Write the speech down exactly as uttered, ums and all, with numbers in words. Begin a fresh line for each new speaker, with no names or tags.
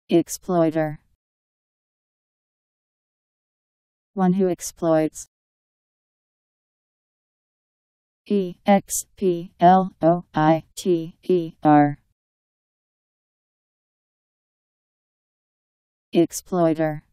Exploiter. One who exploits. E X P L O I T E R. Exploiter.